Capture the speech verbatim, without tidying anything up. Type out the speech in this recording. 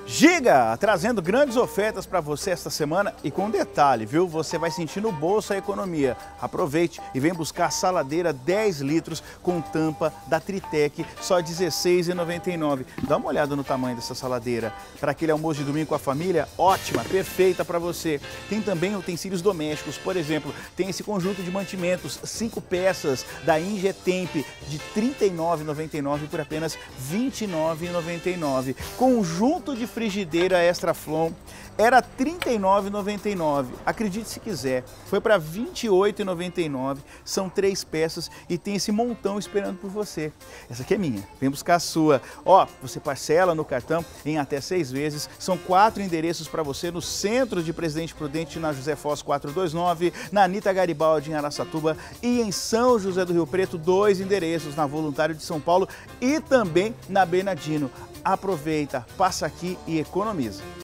Giga, trazendo grandes ofertas para você esta semana e com detalhe, viu? Você vai sentir no bolso a economia. Aproveite e vem buscar a saladeira dez litros com tampa da Tritec, só dezesseis reais e noventa e nove centavos. Dá uma olhada no tamanho dessa saladeira. Para aquele almoço de domingo com a família, ótima, perfeita para você. Tem também utensílios domésticos, por exemplo, tem esse conjunto de mantimentos, cinco peças da Ingetemp de trinta e nove reais e noventa e nove centavos por apenas vinte e nove reais e noventa e nove centavos. Conjunto de frigideira Extra Flon era trinta e nove reais e noventa e nove centavos. Acredite se quiser, foi para vinte e oito reais e noventa e nove centavos. São três peças e tem esse montão esperando por você. Essa aqui é minha, vem buscar a sua. Ó, você parcela no cartão em até seis vezes. São quatro endereços para você no centro de Presidente Prudente, na José Foz quatrocentos e vinte e nove, na Anita Garibaldi em Araçatuba e em São José do Rio Preto, dois endereços, na Voluntário de São Paulo e também na Bernardino. Aproveita, passa aqui e economiza.